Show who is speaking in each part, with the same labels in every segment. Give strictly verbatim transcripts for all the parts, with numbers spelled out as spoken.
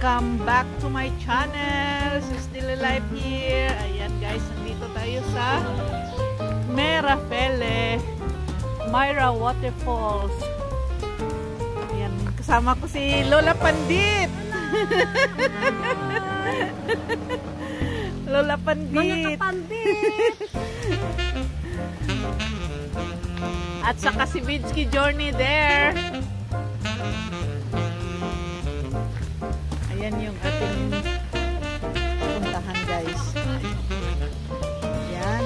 Speaker 1: Welcome back to my channel. So still alive here. Ayan guys, nandito tayo sa Myrafälle, Myra Waterfalls. Ayan, kasama ko si Lola Pandit. Lola Pandit. At saka si Vidsky Journey there. Ayan yung ating puntahan guys. Ayan.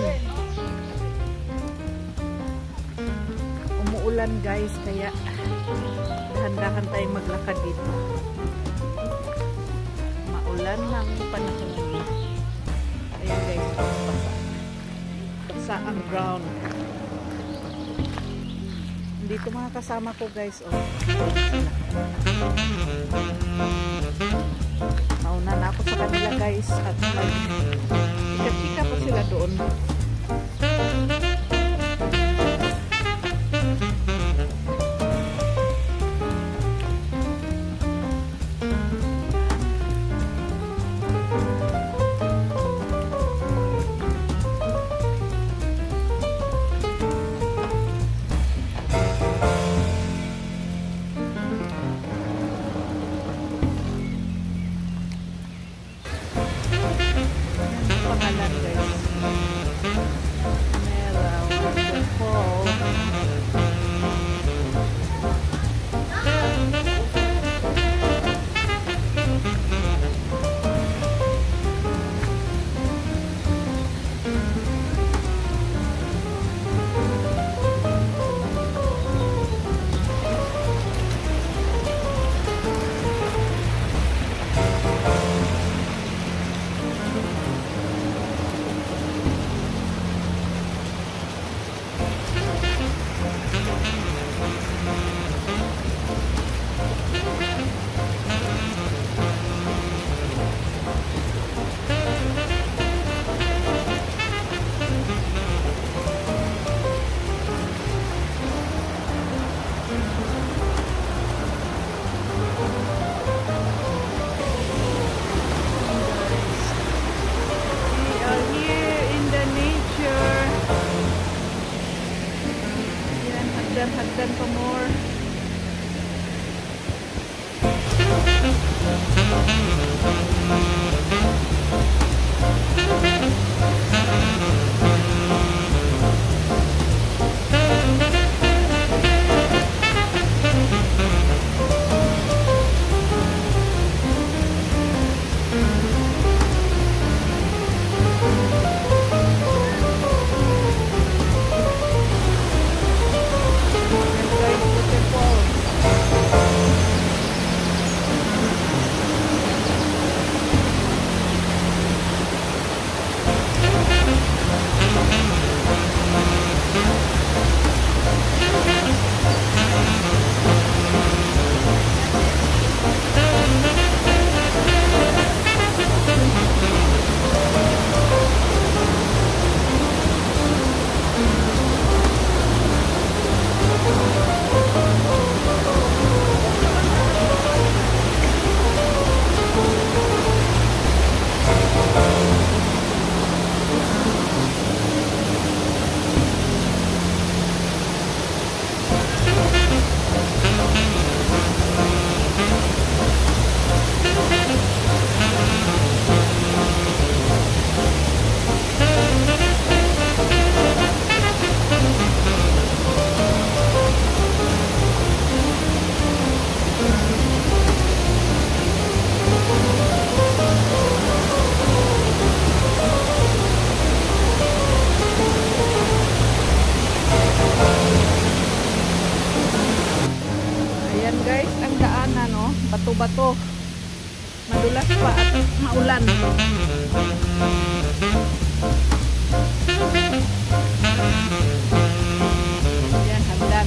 Speaker 1: Umuulan guys, kaya dahan-dahan tayong maglakad dito. Maulan ng panahon niya. Ayan guys, basa. Basa ang ground. Dito mga kasama ko guys, oh. Mauna na ako sa kanila guys at chika-chika pa sila doon. Hagdan pa more. Bato-bato, madulas pa at maulan. Ayan, hagdan.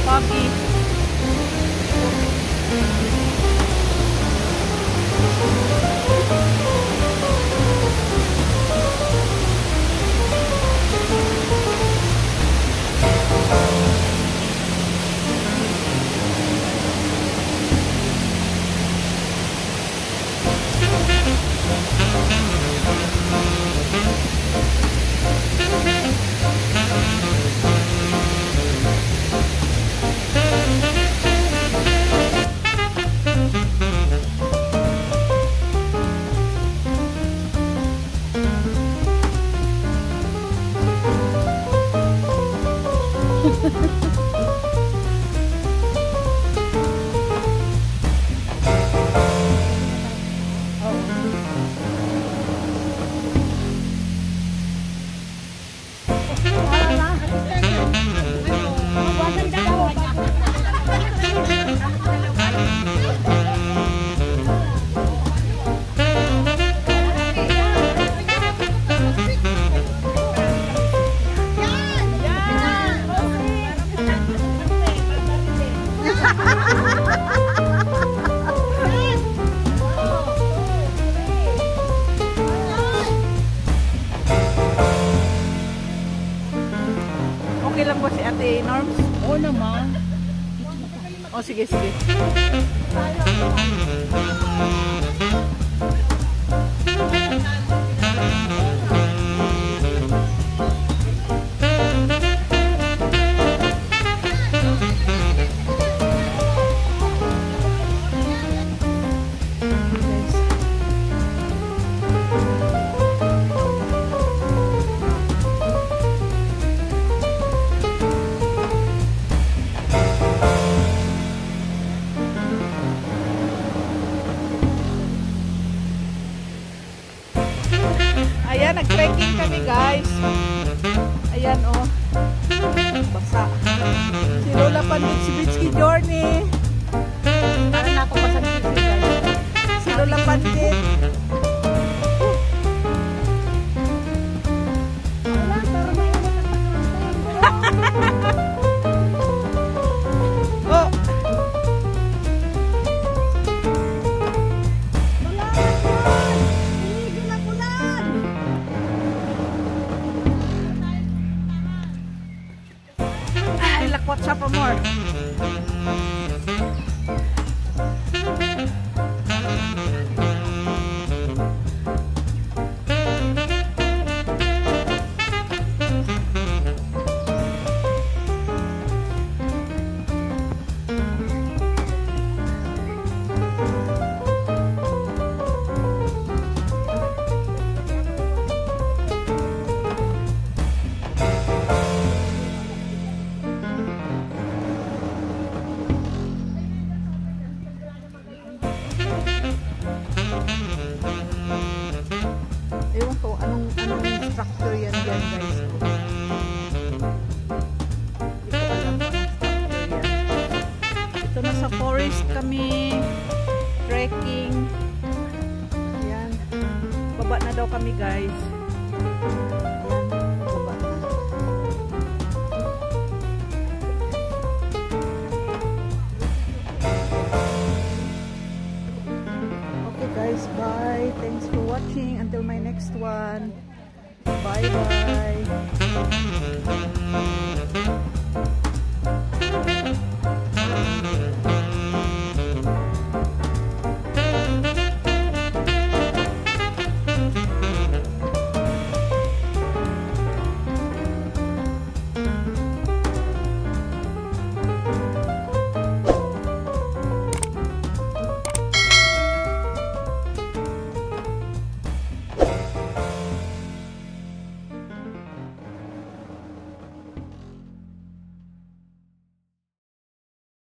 Speaker 1: foggy. Okay lang ba si Ate Norms?
Speaker 2: Oo naman.
Speaker 1: O sige, sige. Ayan, nag-trekking kami guys. Ayan oh. Basa. Si Lola Pandit, si Bitsky Journey.
Speaker 2: Para na ako pasag-isip guys.
Speaker 1: Si Lola Pandit.
Speaker 2: Wala, para may
Speaker 1: Oh. What's up for more? Ewan ko anong anong structure yan dyan guys. Hindi ko alam kung anong structure yan. Ito na sa forest kami. Trekking. Ayan. Baba na daw kami guys. Ayan. Baba na. Okay guys, bye. Thanks for watching. Until my next one.